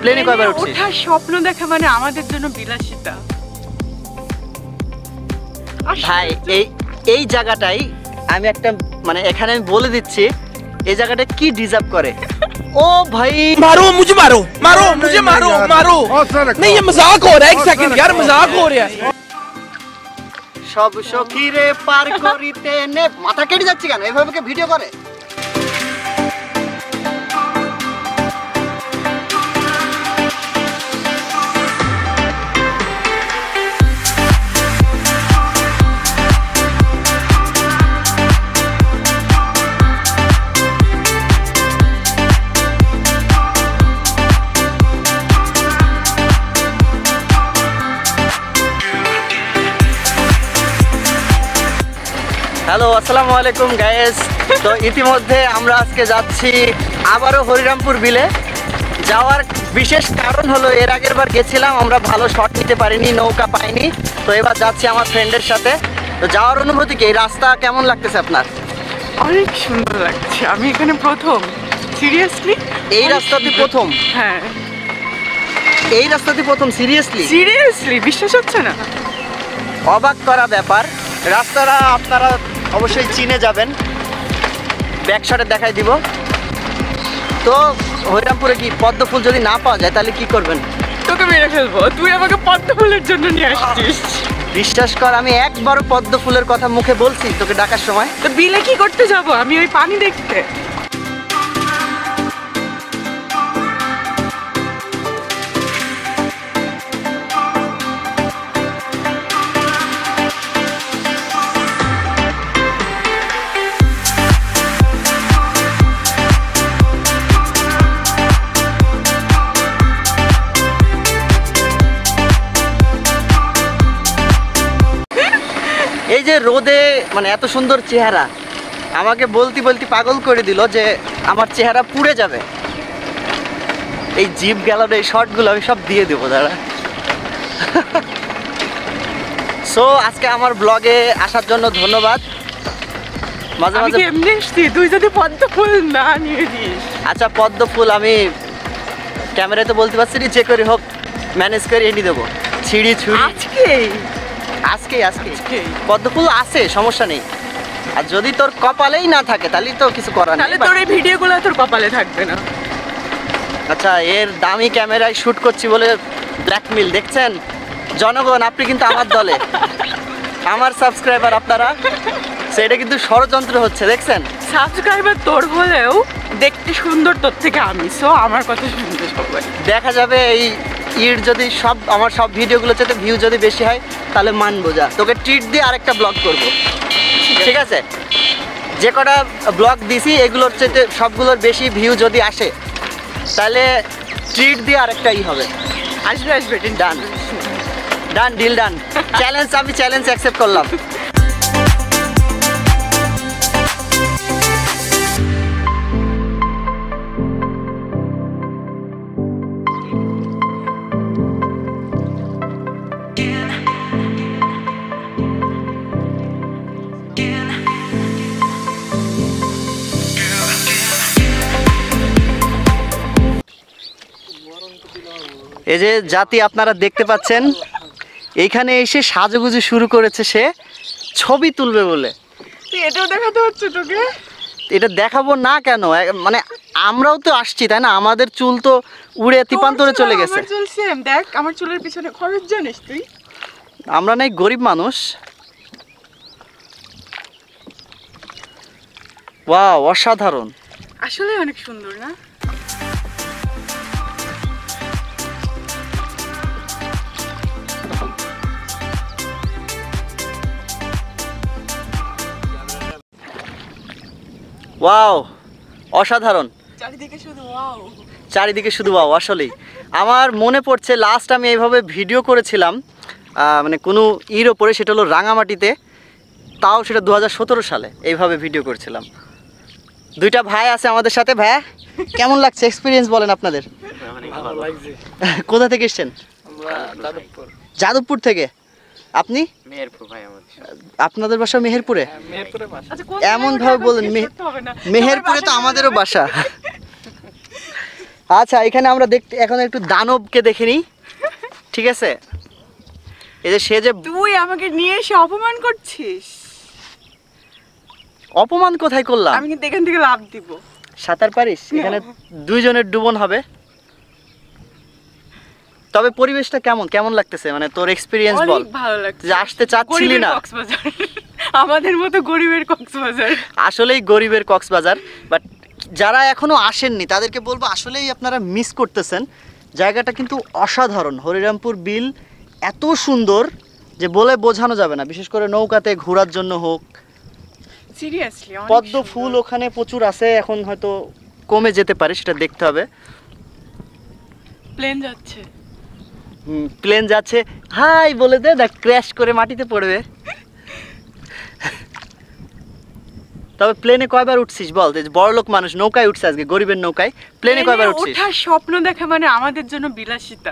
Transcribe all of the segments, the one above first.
প্লেনে কয়বার উঠছিস? ওঠার স্বপ্ন দেখা মানে আমাদের জন্য বিলাসিতা। ভাই এই জায়গাটাই আমি একটা মানে এখানে আমি বলে দিচ্ছি এই জায়গাটা কি ডিজার্ভ করে। ओ भाई मारो मुझे मारो मारो मुझे मारो मारो नहीं ये मजाक हो रहा है एक सेकंड यार मजाक हो रहा है सब सखीरे पार करिते ने माथा केটে যাচ্ছে কেন এইভাবে কে ভিডিও করে হ্যালো আসসালামু আলাইকুম গাইস তো ইতিমধ্যে আমরা আজকে যাচ্ছি আবারো হরিরামপুর বিলে যাওয়ার বিশেষ কারণ হলো এর আগের বার গেছিলাম আমরা ভালো শট নিতে পারিনি নৌকা পাইনি তো এবার যাচ্ছি আমার ফ্রেন্ডের সাথে তো যাওয়ার অনুভূতি কি এই রাস্তা কেমন লাগতেছে আপনার অনেক সুন্দর লাগছে আমি এখানে প্রথম সিরিয়াসলি এই রাস্তাতে প্রথম হ্যাঁ এই রাস্তাতে প্রথম সিরিয়াসলি বিশ্বাস হচ্ছে না অবাক করা ব্যাপার রাস্তাটা আপনারা অবশ্যই চিনে যাবেন ব্যাকশটে দেখাই দিব তো হরিরামপুরে কি পদ্ম ফুল যদি না পাওয়া যায় তাহলে কি করবেন তোকে মেরে ফেলবো তুই আমাকে পদ্ম ফুলের জন্য নিয়ে আসছিস বিশ্বাস কর আমি একবারও পদ্ম ফুলের কথা মুখে বলছি তোকে ডাকার সময় তো বিলে কি করতে যাব আমি ওই পানি দেখতে এই যে রোদে মানে এত সুন্দর চেহারা আমাকে বলতে বলতে পাগল করে দিল যে আমার চেহারা পুড়ে যাবে এই জিপ গেলার এই শটগুলো আমি সব দিয়ে দেবো দাঁড়া সো আজকে আমার ব্লগে আসার জন্য ধন্যবাদ মাঝে মাঝে এমনি আসছি তুই যদি পদ্ম ফুল না নিয়ে দিস আচ্ছা পদ্ম ফুল আমি ক্যামেরাতে বলতে পারছি যে করে হোক ম্যানেজ করে এনে দেবো ছিঁড়ি ছুঁড়ি আজকে পদ্ম ফুল আছে সমস্যা নেই আর যদি তোর কপালেই না থাকে তাহলে তো কিছু করার নেই তাহলে তোর এই ভিডিওগুলো তোর কপালে থাকবে না আচ্ছা এর দামি ক্যামেরায় শুট করছি বলে ব্ল্যাকমেল দেখছেন জনগণ আপনি কিন্তু আমার দলে আমার সাবস্ক্রাইবার আপনারা সেটা কিন্তু ষড়যন্ত্র হচ্ছে দেখছেন সাবস্ক্রাইবার তোর হলেও দেখতে সুন্দর তোর থেকে আমি সো আমার কথা শুনতে সবাই দেখা যাবে এই ইর যদি সব আমার সব ভিডিওগুলো চাইতে ভিউ যদি বেশি হয় তাহলে মানবো যা তোকে ট্রিট দিয়ে আরেকটা ব্লগ করব ঠিক আছে যে কটা ব্লগ দিছি এগুলোর চাইতে সবগুলোর বেশি ভিউ যদি আসে তাহলে ট্রিট দিয়ে আরেকটা ই হবে আসবে ডান ডিল ডান চ্যালেঞ্জ আমি চ্যালেঞ্জ অ্যাকসেপ্ট করলাম এই যে জাতি আপনারা দেখতে পাচ্ছেন এইখানে এসে সাজুগুজু শুরু করেছে সে ছবি তুলবে বলে এটাও দেখাতে হচ্ছে তোকে এটা দেখাবো না কেন মানে আমরাও তো আসছি তাই না আমাদের চুল তো উড়ে তিপান্তরে চলে গেছে আমার চুল সেম দেখ আমার চুলের পিছনে খরচ জানিস তুই আমরা নাই গরিব মানুষ ওয়াও অসাধারণ আসলে অনেক সুন্দর না ওয়াও অসাধারণ চারিদিকে শুধু ওয়াও আসলেই আমার মনে পড়ছে লাস্ট আমি এইভাবে ভিডিও করেছিলাম মানে কোনো ইর ওপরে সেটা হলো রাঙামাটিতে তাও সেটা 2017 সালে এইভাবে ভিডিও করেছিলাম দুইটা ভাই আছে আমাদের সাথে ভাই কেমন লাগছে এক্সপিরিয়েন্স বলেন আপনাদের ভালো লাগছে কোথা থেকে এসেছেন আমরা যাদবপুর থেকে আপনি মেহেরপুর ভাই আমাদের আপনাদের বাসা মেহেরপুরে মেহেরপুরে বাসা এমন ভাবে বলেন মেহেরপুরে তো আমাদেরও বাসা আচ্ছা এখানে আমরা দেখতে এখন একটু দানবকে দেখে নিই, ঠিক আছে? এই যে সে যে তুই আমাকে নিয়ে এসে অপমান করছিস। অপমান কোথায় করলাম? আমি কিন্তু এখান থেকে লাভ দিব। সাঁতার পারিস? এখানে দুইজনের ডুবন হবে। তবে পরিবেশটা কেমন কেমন লাগতেছে, মানে তোর এক্সপেরিয়েন্স বল। অনেক ভালো লাগছে। যে আসতে চাচ্ছিলি না? কক্সবাজার, আমাদের মতো গরিবের কক্সবাজার। আসলেই গরিবের কক্সবাজার, বাট যারা এখনো আসেননি তাদেরকে বলবো আসলেই আপনারা মিস করতেছেন। জায়গাটা কিন্তু অসাধারণ। হরিরামপুর বিল এত সুন্দর যে বলে বোঝানো যাবে না, বিশেষ করে নৌকাতে ঘোরার জন্য হোক। সিরিয়াসলি পদ্ম ফুল ওখানে প্রচুর আছে, এখন হয়তো কমে যেতে পারে, সেটা দেখতে হবে। প্লেন যাচ্ছে। প্লেন যাচ্ছে, হাই বলে দে, দেখ ক্র্যাশ করে মাটিতে পড়বে। তবে প্লেনে কয়বার উঠছিস বল? বড়লোক মানুষ নৌকায় উঠছে আজকে, গরিবের নৌকায়। প্লেনে কয়বার উঠছিস? ওঠার স্বপ্ন দেখা মানে আমাদের জন্য বিলাসিতা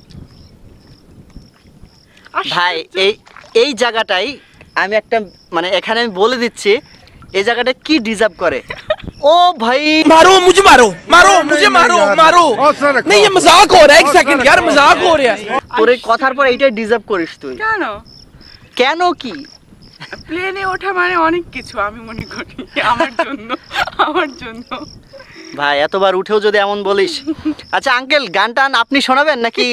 ভাই। এই জায়গাটাই আমি একটা মানে এখানে আমি বলে দিচ্ছি, এই জায়গাটা কি ডিজার্ভ করে। ओ भाई मारो मुझे, मारो मारो मुझे, मारो मारो। नहीं ये मजाक हो रहा है, एक सेकंड यार, मजाक हो रहा है। তোর এই কথার পর এইটাই ডিজার্ভ করিস তুই। কেন? কেন কি? প্লেনে ওঠা মানে অনেক কিছু আমি মনে করি আমার জন্য, আমার জন্য। ভাই এতবার উঠেও যদি এমন বলিস। আচ্ছা আঙ্কেল, গান টান আপনি শোনাবেন নাকি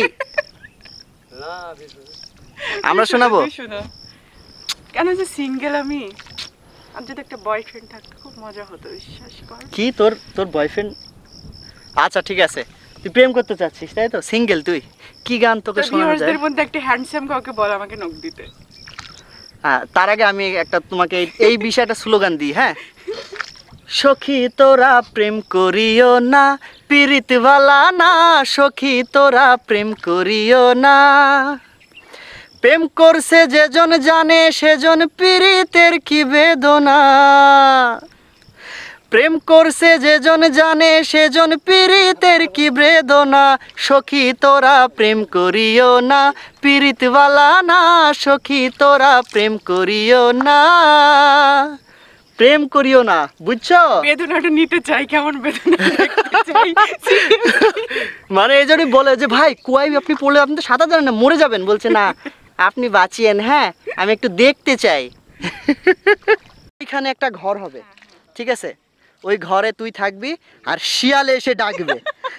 আমরা শোনাবো? শোনা। কেন যে সিঙ্গেল আমি, আর যদি একটা বয়ফ্রেন্ড থাকতো খুব মজা হতো, বিশ্বাস কর। কি তোর বয়ফ্রেন্ড? আচ্ছা ঠিক আছে, তুই প্রেম করতে চাচ্ছিস তাই তো? সিঙ্গেল তুই? কি গান তোকে শোনানো যায়? ভিউয়ার্সদের মধ্যে একটা হ্যান্ডসাম কাউকে বল আমাকে নক দিতে। হ্যাঁ, তার আগে আমি একটা তোমাকে এই বিষয়টা স্লোগান দিই। হ্যাঁ, সখী তোরা প্রেম করিও না, পীড়িতওয়ালা না। সখী তোরা প্রেম করিও না, প্রেম করছে যেজন জানে সেজন পীড়িতের কি বেদনা। প্রেম করছে যেজন জানে সেজন পীড়িতের কি বেদনা। সখী তোরা প্রেম করিও না, পীড়িতওয়ালা না। সখী তোরা প্রেম করিও না, প্রেম করিও না, বুঝছো? বেদনাটা নিতে চাই, কেমন বেদনা দেখতে চাই। মানে এই জন্যই বলে যে ভাই কুয়াই আপনি পড়লে আপনি তো সাঁতার জানেন না, মরে যাবেন। বলছে না আপনি বাঁচিয়েন, হ্যাঁ আমি একটু দেখতে চাই। এখানে একটা ঘর হবে, ঠিক আছে? ওই ঘরে তুই থাকবি আর শিয়ালে এসে ডাকবে।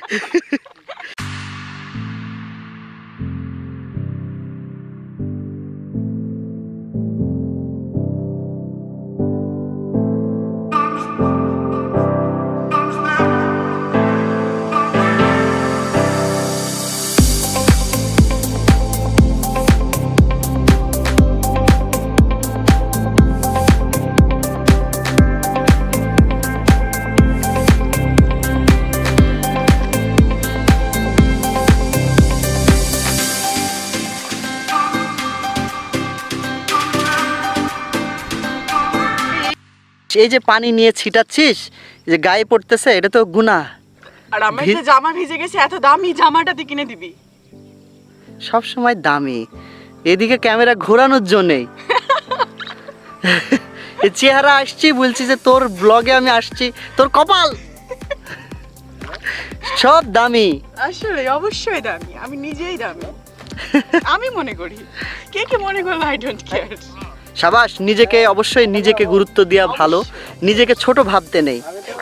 এই যে পানি নিয়ে ছিটাচ্ছিস, যে গায়ে পড়তেছে, এটা তো গুনাহ। আর আমার যে জামা ভিজে গেছে, এত দামি জামাটা তুই কিনে দিবি? সব সময় দামি, এদিকে ক্যামেরা ঘোরানোর জন্যই। এই চেহারা আসছি, বলছি যে তোর ব্লগে আমি আসছি, তোর কপাল সব দামি। আসলে অবশ্যই দামি, আমি নিজেই দামি। আমি মনে করি, কে কে মনে করলো আই ডোন্ট কেয়ার। সাবাস, নিজেকে অবশ্যই নিজেকে গুরুত্ব দেওয়া ভালো, নিজেকে ছোট ভাবতে নেই।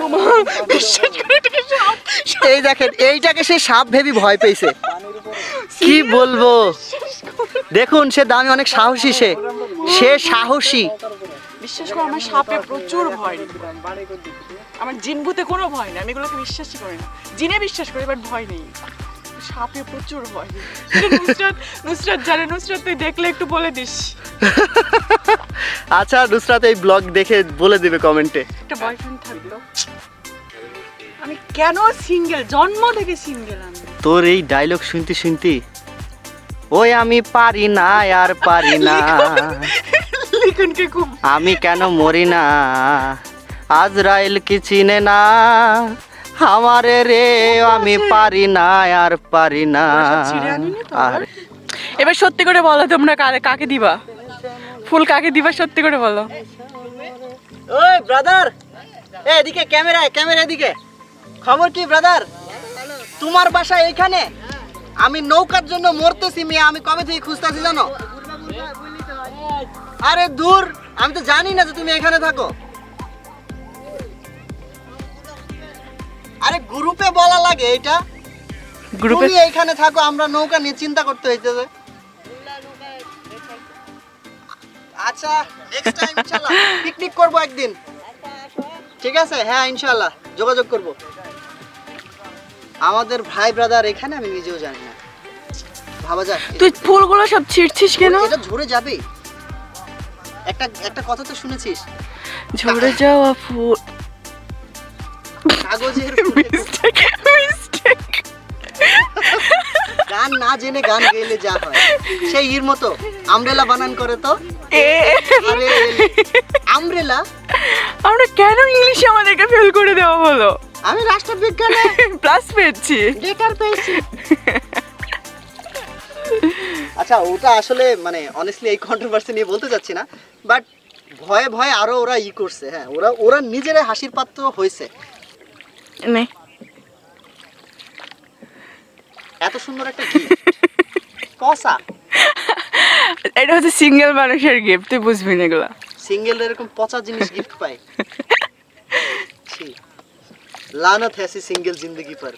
এই দেখেন, এইটাকে সে সাপ ভেবি ভয় পেয়েছে, কি বলবো। দেখুন সে দামি, অনেক সাহসী, সে সাহসী। বিশ্বাস করো আমার সাপে প্রচুর ভয়, আমার জিন ভূতে কোনো ভয় নেই, আমি এগুলোকে বিশ্বাসই করি না। জিনে বিশ্বাস করি বাট ভয় নেই, সাপে প্রচুর ভয়। নুসরাত জানে, নুসরাত তুই দেখলে একটু বলে দিস। আচ্ছা নুসরাত এই ব্লগ দেখে বলে দিবে কমেন্টে। একটা বয়ফ্রেন্ড থাকলো, আমি কেন সিঙ্গেল, জন্ম থেকে সিঙ্গেল আমি। তোর এই ডায়লগ শুনতে শুনতে ওই আমি পারি না আর পারি না, লিখনকে খুব আমি কেন মরি না, আজরাইল কি চিনে না আমারে রে, আমি পারি না আর পারি না। এবার সত্যি করে বলো তোমরা কাকে দিবা ফুল, কাকে দিবা সত্যি করে বলো। ওই ব্রাদার, এদিকে ক্যামেরা, ক্যামেরা এদিকে। খবর কি ব্রাদার? তোমার বাসা এখানে? আমি নৌকার জন্য মরতেছি মিয়া, আমি কবে থেকে খুঁজতেছি জানো? আরে দূর, আমি তো জানি না যে তুমি এখানে থাকো। আরে গ্রুপে বলা লাগে এটা, গ্রুপে তুমি এখানে থাকো, আমরা নৌকা নিয়ে চিন্তা করতে হইতেছে। আচ্ছা নেক্সট টাইম ইনশাআল্লাহ পিকনিক করব একদিন, ঠিক আছে? হ্যাঁ ইনশাআল্লাহ যোগাযোগ করব। আমাদের ভাই ব্রাদার এখানে, আমি নিজেও জানি না। ভাবা যায় তুই ফুলগুলো সব ছিঁড়ছিস কেন? এটা ঝরে যাবে। একটা কথা তো শুনেছিস, ঝরে যাওয়া ফুল কাগজের মিস্টেক। গান না জেনে গান গেলে যা হয়, সেই ইর মতো আমব্রেলা বানান করে তো। আরে আমব্রেলা, আমরা কেন ইংলিশে আমাদেরকে ফেল করে দেওয়া হলো? আমি রাষ্ট্রবিজ্ঞানে প্লাস পেয়েছি, ডেটার পেয়েছি। আচ্ছা ওটা আসলে মানে অনেস্টলি এই কন্ট্রোভার্সি নিয়ে বলতে যাচ্ছি না, বাট ভয়ে ভয়ে আরো ওরা করছে। হ্যাঁ ওরা নিজেরাই হাসির পাত্র হয়েছে। এত সুন্দর একটা গিফট কসা, এটা হচ্ছে সিঙ্গেল মানুষের গিফট, তুই বুঝবি না এগুলা। সিঙ্গেল এরকম পচা জিনিস গিফট পায়? লানত है ऐसी सिंगल जिंदगी पर।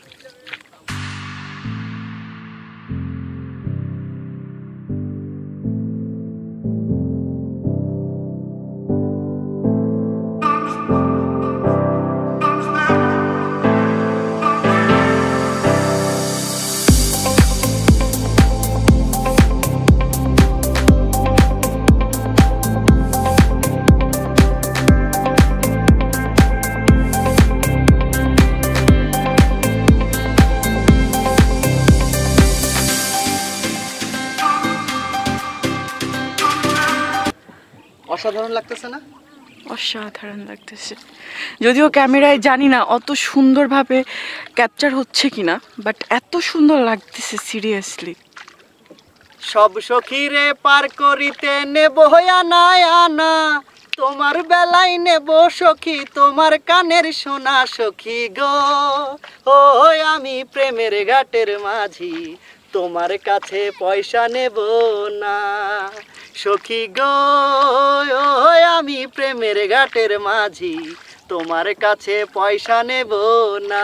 অসাধারণ লাগতেছে না? অসাধারণ লাগতেছে, যদিও ক্যামেরায় জানি না অত সুন্দরভাবে ক্যাপচার হচ্ছে কিনা, বাট এত সুন্দর লাগতেছে সিরিয়াসলি। সব সখীরে পার করিতে নেব আনা আনা, তোমার বেলায় নেব সখী তোমার কানের সোনা সখী গো। ও আমি প্রেমের ঘাটের মাঝি, তোমার কাছে পয়সা নেব না সখী গো। আমি প্রেমের ঘাটের মাঝি, তোমার কাছে পয়সা নেব না।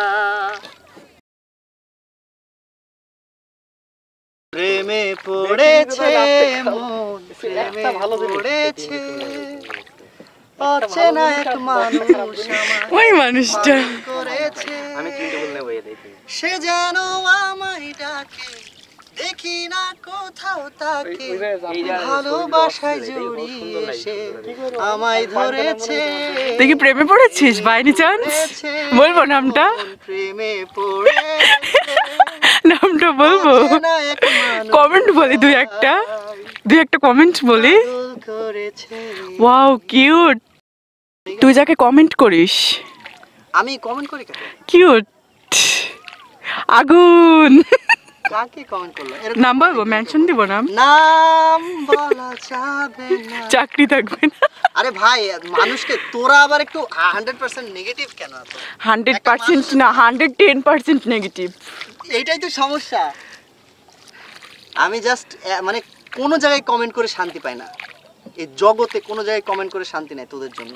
প্রেমে পড়েছে মন, প্রেমে পড়েছে অচেনা এক মানুষ ওই মানুষটা করেছে। আমি চিন্তা করলে বইয়ে দেখি সে যেন আমায় ডাকে, দেখি না কোথাও তাকে, ভালোবাসায় জড়িয়ে সে আমায় ধরেছে। তুই কি প্রেমে পড়েছিস বাই এনি চান্স? বলবো নামটা? প্রেমে পড়ে নামটা বলবো? কমেন্ট বলি, দুই একটা কমেন্ট বলি। ওয়াও কিউট, তুই যাকে কমেন্ট করিস। আমি কমেন্ট করি কেন? কিউট, আগুন। কাকে কমেন্ট করলো? নাম বলবো? মেনশন দিব? নাম বলা যাবে না, চাকরি থাকবে না। আরে ভাই মানুষকে তোরা আবার একটু 100% নেগেটিভ কেন? 100% না, 110% নেগেটিভ। এইটাই তো সমস্যা। আমি জাস্ট মানে কোনো জায়গায় কমেন্ট করে শান্তি পাই না, এই জগতে কোনো জায়গায় কমেন্ট করে শান্তি নাই তোদের জন্য।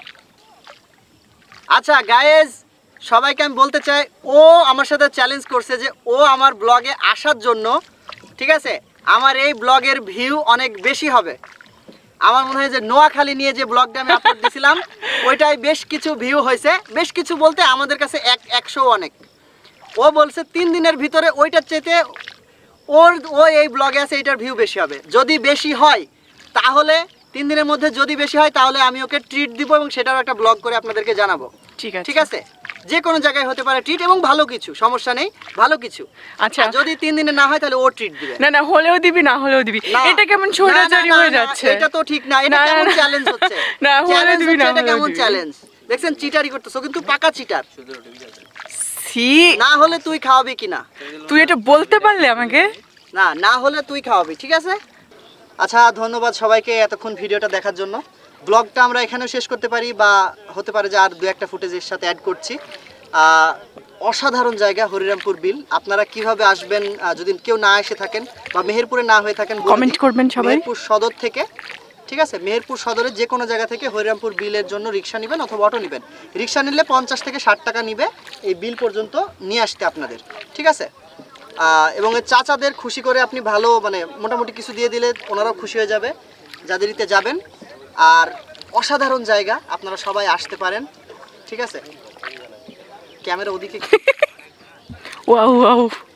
আচ্ছা গায়েস, সবাইকে আমি বলতে চাই, ও আমার সাথে চ্যালেঞ্জ করছে যে ও আমার ব্লগে আসার জন্য, ঠিক আছে, আমার এই ব্লগের ভিউ অনেক বেশি হবে। আমার মনে হয় যে নোয়াখালী নিয়ে যে ব্লগটা আমি আপলোড দিয়েছিলাম ওইটাই বেশ কিছু ভিউ হয়েছে। বেশ কিছু বলতে আমাদের কাছে 100 অনেক। ও বলছে 3 দিনের ভিতরে ওইটার চেয়ে ও এই ব্লগে আছে এইটার ভিউ বেশি হবে। যদি বেশি হয় তাহলে 3 দিনের মধ্যে যদি বেশি হয় তাহলে আমি ওকে ট্রিট দিব এবং সেটারও একটা ব্লগ করে আপনাদেরকে জানাবো। ঠিক আছে? যে কোনো জায়গায় হতে পারে ট্রিট, এবং ভালো কিছু, সমস্যা নেই, ভালো কিছু। আচ্ছা যদি 3 দিনে না হয় তাহলে ও ট্রিট দিবে। না হলেও দিবি, না হলেও দিবি। এটা কেমন ছোটাছাড়ি হয়ে যাচ্ছে? এটা তো ঠিক না, এটা কেমন চ্যালেঞ্জ হচ্ছে? না হলে দিবি না, এটা কেমন চ্যালেঞ্জ? দেখছেন চিটারি করতেছো, কিন্তু পাকা চিটার। সি না হলে তুই খাওয়াবি কিনা? তুই এটা বলতে পারলে আমাকে? না হলে তুই খাওয়াবি, ঠিক আছে? আচ্ছা ধন্যবাদ সবাইকে এতক্ষণ ভিডিওটা দেখার জন্য। ব্লগটা আমরা এখানেও শেষ করতে পারি, বা হতে পারে যে আর 2-1টা ফুটেজের সাথে অ্যাড করছি। অসাধারণ জায়গা হরিরামপুর বিল। আপনারা কিভাবে আসবেন যদি কেউ না এসে থাকেন বা মেহেরপুরে না হয়ে থাকেন কমেন্ট করবেন সবাই। মেহেরপুর সদর থেকে, ঠিক আছে, মেহেরপুর সদরের যে কোনো জায়গা থেকে হরিরামপুর বিলের জন্য রিক্সা নেবেন অথবা অটো নেবেন। রিক্সা নিলে 50 থেকে 60 টাকা নিবে এই বিল পর্যন্ত নিয়ে আসতে আপনাদের, ঠিক আছে। এবং এই চাচাদের খুশি করে আপনি ভালো মানে মোটামুটি কিছু দিয়ে দিলে ওনারাও খুশি হয়ে যাবে যাদেরইতে যাবেন। আর অসাধারণ জায়গা, আপনারা সবাই আসতে পারেন, ঠিক আছে। ক্যামেরা ওদিকে ওয়াও ওয়াও